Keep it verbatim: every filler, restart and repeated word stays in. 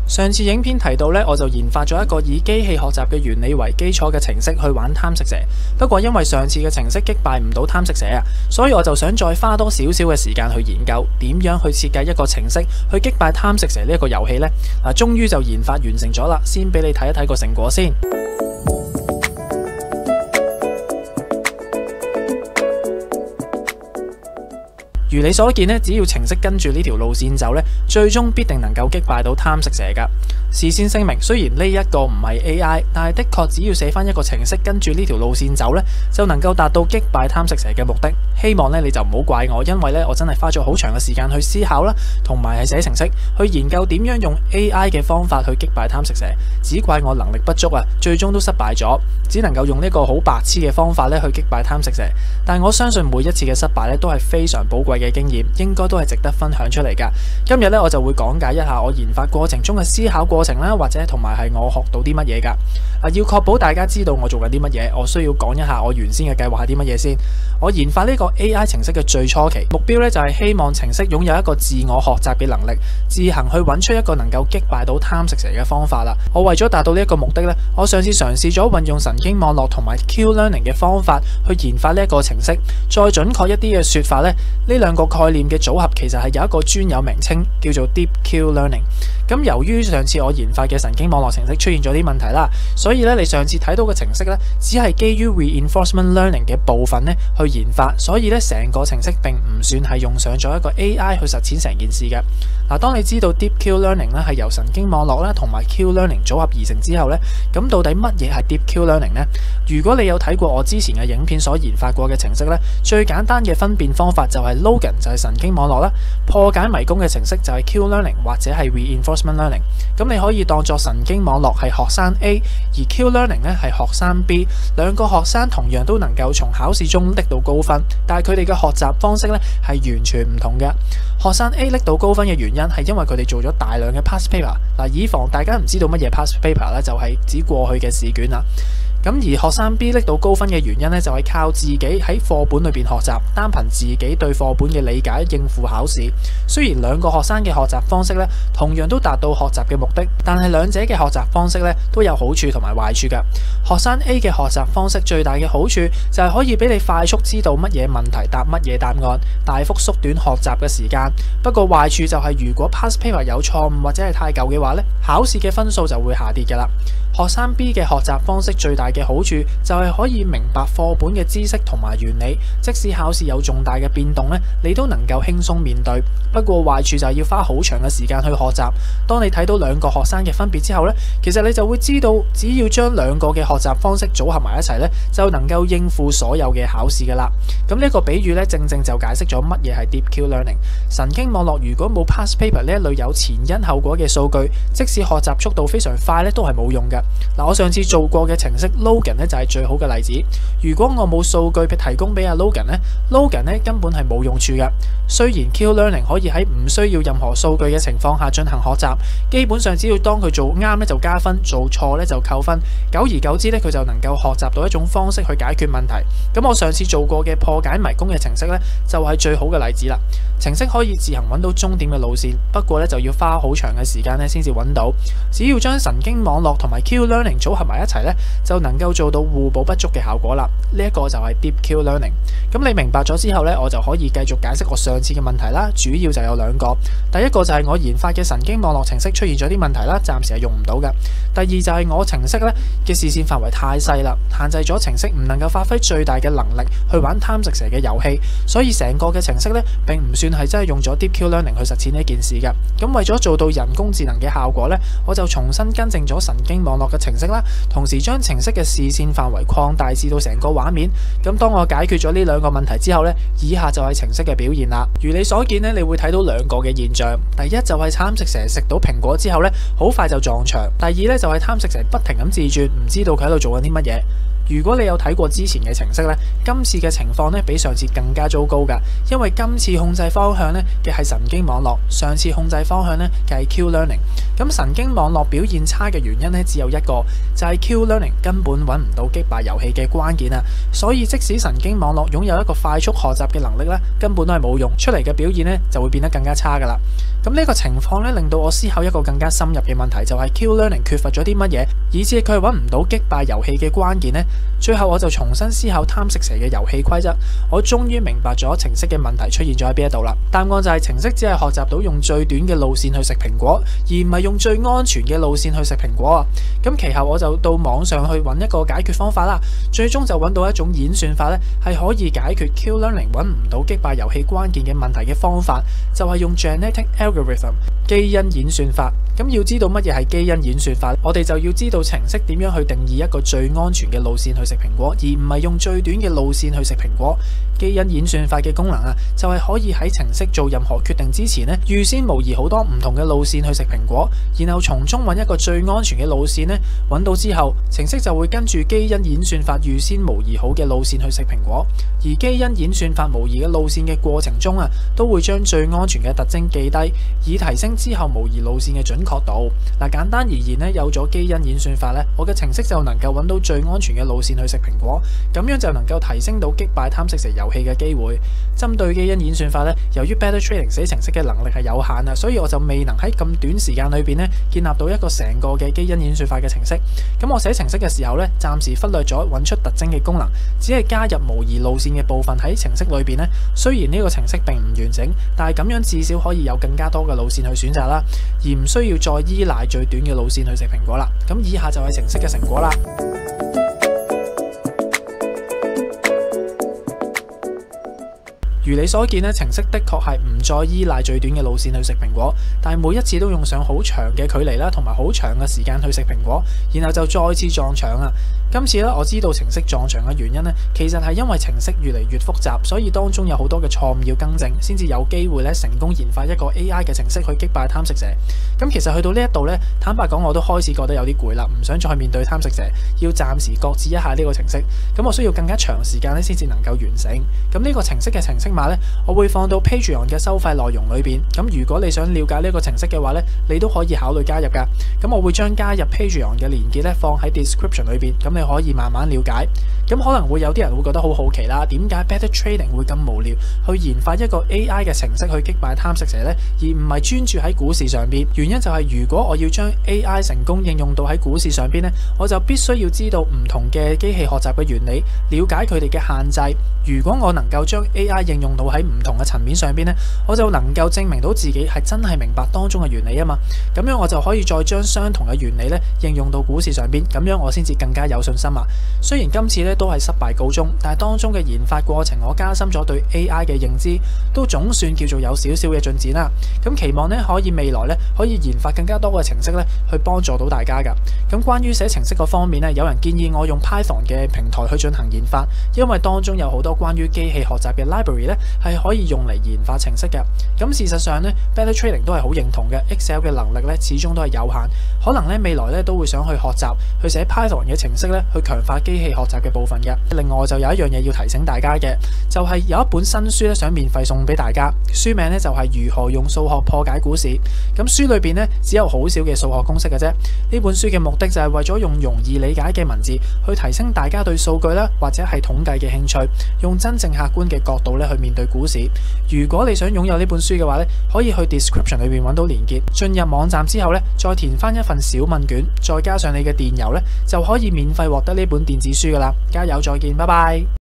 上次影片提到咧，我就研發咗一個以機器學習嘅原理為基礎嘅程式去玩貪食蛇。不過因為上次嘅程式擊敗唔到貪食蛇啊，所以我就想再花多少少嘅時間去研究點樣去設計一個程式去擊敗貪食蛇呢一個遊戲呢。嗱，終於就研發完成咗啦，先俾你睇一睇個成果先。如你所見咧，只要程式跟住呢條路線走咧，最終必定能夠擊敗到貪食蛇㗎。事先聲明，雖然呢一個唔係 A I， 但係的確只要寫翻一個程式跟住呢條路線走咧，就能夠達到擊敗貪食蛇嘅目的。希望咧你就唔好怪我，因為咧我真係花咗好長嘅時間去思考啦，同埋係寫程式去研究點樣用 A I 嘅方法去擊敗貪食蛇。只怪我能力不足啊，最終都失敗咗，只能夠用呢個好白痴嘅方法咧去擊敗貪食蛇。但係我相信每一次嘅失敗咧都係非常寶貴嘅經驗，應該都係值得分享出嚟㗎。今日咧我就會講解一下我研發過程中嘅思考過程啦，或者同埋係我學到啲乜嘢㗎。啊，要確保大家知道我做緊啲乜嘢，我需要講一下我原先嘅計劃係啲乜嘢先。我研發呢個 A I 程式嘅最初期目標咧，就係希望程式擁有一個自我學習嘅能力，自行去揾出一個能夠擊敗到貪食蛇嘅方法啦。我為咗達到呢一個目的咧，我上次嘗試咗運用神經網絡同埋 Q Learning 嘅方法去研發呢一個程式。再準確一啲嘅說法咧，呢兩個概念嘅組合其實係有一個專有名稱叫做 Deep Q Learning。咁由於上次我研發嘅神經網絡程式出現咗啲問題啦，所以咧你上次睇到嘅程式咧，只係基於 Reinforcement Learning 嘅部分咧去研發，所以咧成個程式並唔算係用上咗一個 A I 去實踐成件事嘅。嗱，當你知道 Deep Q Learning 咧係由神經網絡咧同埋 Q Learning 組合而成之後咧，咁到底乜嘢係 Deep Q Learning 呢？如果你有睇過我之前嘅影片所研發過嘅程式咧，最簡單嘅分辨方法就係 Logan 就係神經網絡啦，破解迷宮嘅程式就係 Q Learning 或者係 Reinforcement Learning。咁你可以當作神經網絡係學生 A， 而 Q Learning 咧係學生 B， 兩個學生同樣都能夠從考試中拎到高分，但係佢哋嘅學習方式咧係完全唔同嘅。學生 A 拎到高分嘅原因係因為佢哋做咗大量嘅 past paper。嗱，以防大家唔知道乜嘢 past paper 咧，就係指過去嘅試卷啦。咁而學生 B 拎到高分嘅原因咧，就係靠自己喺課本裏邊學習，單憑自己對課本嘅理解應付考試。雖然兩個學生嘅學習方式咧，同樣都達到學習嘅目的，但係兩者嘅學習方式咧都有好處同埋壞處㗎。學生 A 嘅學習方式最大嘅好處就係可以俾你快速知道乜嘢問題答乜嘢答案，大幅縮短學習嘅時間。不過壞處就係如果 past paper 有錯誤或者係太舊嘅話咧，考試嘅分數就會下跌㗎啦。學生 B 嘅學習方式最大嘅好處就係可以明白課本嘅知識同埋原理，即使考試有重大嘅變動咧，你都能夠輕鬆面對。不過壞處就係要花好長嘅時間去學習。當你睇到兩個學生嘅分別之後咧，其實你就會知道，只要將兩個嘅學習方式組合埋一齊咧，就能夠應付所有嘅考試㗎啦。咁呢個比喻咧，正正就解釋咗乜嘢係 Deep Q Learning。神經網絡如果冇 past paper 呢一類有前因後果嘅數據，即使學習速度非常快咧，都係冇用嘅。嗱，我上次做過嘅程式 Logan 咧就係最好嘅例子。如果我冇數據提供俾阿 Logan 咧 ，Logan 咧根本係冇用處嘅。雖然 Q Learning 可以喺唔需要任何數據嘅情況下進行學習，基本上只要當佢做啱咧就加分，做錯咧就扣分。久而久之咧，佢就能夠學習到一種方式去解決問題。咁我上次做過嘅破解迷宮嘅程式咧，就係最好嘅例子啦。程式可以自行揾到終點嘅路線，不過咧就要花好長嘅時間咧先至揾到。只要將神經網絡同埋 Q Learning 組合埋一齊咧，就能夠做到互補不足嘅效果啦。呢、這、一個就係 Deep Q Learning。咁你明白咗之後咧，我就可以繼續解釋我上次嘅問題啦。主要就有兩個，第一個就係我研發嘅神經網絡程式出現咗啲問題啦，暫時係用唔到嘅。第二就係我程式咧嘅視線範圍太細啦，限制咗程式唔能夠發揮最大嘅能力去玩貪食蛇嘅遊戲，所以成個嘅程式咧並唔算係真係用咗 Deep Q Learning 去實踐呢件事嘅。咁為咗做到人工智能嘅效果咧，我就重新更正咗神經網絡嘅程式啦，同時將程式嘅視線範圍擴大至到成個畫面。咁當我解決咗呢兩個問題之後咧，以下就係程式嘅表現啦。如你所見咧，你會睇到兩個嘅現象。第一就係貪食蛇食到蘋果之後咧，好快就撞牆。第二咧就係貪食蛇不停咁自轉，唔知道佢喺度做緊啲乜嘢。如果你有睇過之前嘅程式咧，今次嘅情況咧比上次更加糟糕㗎，因為今次控制方向咧嘅係神經網絡，上次控制方向咧嘅係 Q Learning。咁神經網絡表現差嘅原因咧只有一個，就係 Q Learning 根本揾唔到擊敗遊戲嘅關鍵啊！所以即使神經網絡擁有一個快速學習嘅能力咧，根本都係冇用，出嚟嘅表現咧就會變得更加差㗎啦。 咁呢個情況咧，令到我思考一個更加深入嘅問題，就係 Q Learning 缺乏咗啲乜嘢，以致佢揾唔到擊敗遊戲嘅關鍵呢？最後我就重新思考貪食蛇嘅遊戲規則，我終於明白咗程式嘅問題出現咗喺邊一度啦。答案就係程式只係學習到用最短嘅路線去食蘋果，而唔係用最安全嘅路線去食蘋果啊。咁其後我就到網上去揾一個解決方法啦，最終就揾到一種演算法咧，係可以解決 Q Learning 揾唔到擊敗遊戲關鍵嘅問題嘅方法，就係用 Genetic Algorithm 基因演算法。咁要知道乜嘢係基因演算法，我哋就要知道程式點樣去定義一個最安全嘅路線去食蘋果，而唔係用最短嘅路線去食蘋果。基因演算法嘅功能啊，就係可以喺程式做任何決定之前呢，預先模擬好多唔同嘅路線去食蘋果，然後從中揾一個最安全嘅路線呢，揾到之後，程式就會跟住基因演算法預先模擬好嘅路線去食蘋果。而基因演算法模擬嘅路線嘅過程中啊，都會將最安全嘅特徵記低，以提升之後模擬路線嘅準確度。嗱，簡單而言呢，有咗基因演算法呢，我嘅程式就能夠揾到最安全嘅路線去食蘋果，咁樣就能夠提升到擊敗貪食蛇遊戲嘅機會。針對基因演算法呢，由於 Better Trading 寫程式嘅能力係有限啊，所以我就未能喺咁短時間裏邊呢建立到一個成個嘅基因演算法嘅程式。咁我寫程式嘅時候呢，暫時忽略咗揾出特徵嘅功能，只係加入模擬路線嘅部分喺程式裏邊呢。雖然呢個程式並唔完整，但係咁樣至少可以有更加多嘅路線去選擇啦，而唔需要再依賴最短嘅路線去食蘋果啦。咁以下就係程式嘅成果啦。如你所見咧，程式的確係唔再依賴最短嘅路線去食蘋果，但係每一次都用上好長嘅距離啦，同埋好長嘅時間去食蘋果，然後就再次撞牆啊！今次咧，我知道程式撞牆嘅原因咧，其實係因為程式越嚟越複雜，所以當中有好多嘅錯誤要更正，先至有機會咧成功研發一個 A I 嘅程式去擊敗貪食蛇。咁其實去到呢一度咧，坦白講我都開始覺得有啲攰啦，唔想再面對貪食蛇，要暫時擱置一下呢個程式。咁我需要更加長時間咧先至能夠完成。咁呢個程式嘅程式碼咧，我會放到 Patreon 嘅收費內容裏邊。咁如果你想了解呢個程式嘅話咧，你都可以考慮加入噶。咁我會將加入 Patreon 嘅連結咧放喺 description 裏邊，咁你可以慢慢了解。咁可能會有啲人會覺得好好奇啦，點解 Better Trading 會咁無聊去研發一個 A I 嘅程式去擊敗貪食蛇呢？而唔係專注喺股市上邊？原因就係如果我要將 A I 成功應用到喺股市上邊呢，我就必須要知道唔同嘅機器學習嘅原理，了解佢哋嘅限制。如果我能夠將 A I 應用到喺唔同嘅層面上邊呢，我就能夠證明到自己係真係明白當中嘅原理啊嘛。咁樣我就可以再將相同嘅原理呢應用到股市上邊，咁樣我先至更加有信心啊。雖然今次呢都係失敗告終，但係當中嘅研發過程我加深咗對 A I 嘅認知，都總算叫做有少少嘅進展啦。咁期望呢可以未來呢可以研發更加多嘅程式呢去幫助到大家噶。咁關於寫程式嗰方面呢，有人建議我用 Python 嘅平台去進行研發，因為當中有好多關於機器學習嘅 library 呢係可以用嚟研發程式嘅。咁事實上呢 Better Trading 都係好認同嘅 Excel 嘅能力呢始終都係有限，可能呢未來呢都會想去學習去寫 Python 嘅程式呢去強化機器學習嘅部分嘅。另外就有一樣嘢要提醒大家嘅，就係有一本新書咧想免費送俾大家，書名咧就係如何用數學破解股市。咁書裏邊咧只有好少嘅數學公式嘅啫。呢本書嘅目的就係為咗用容易理解嘅文字去提升大家對數據啦或者係統計嘅興趣，用真正客觀嘅角度咧去面對股市。如果你想擁有呢本書嘅話咧，可以去 description 裏邊揾到連結，進入網站之後咧再填翻一份小問卷，再加上你嘅電郵咧，就可以免費獲得呢本電子書噶啦。加油，再見，拜拜。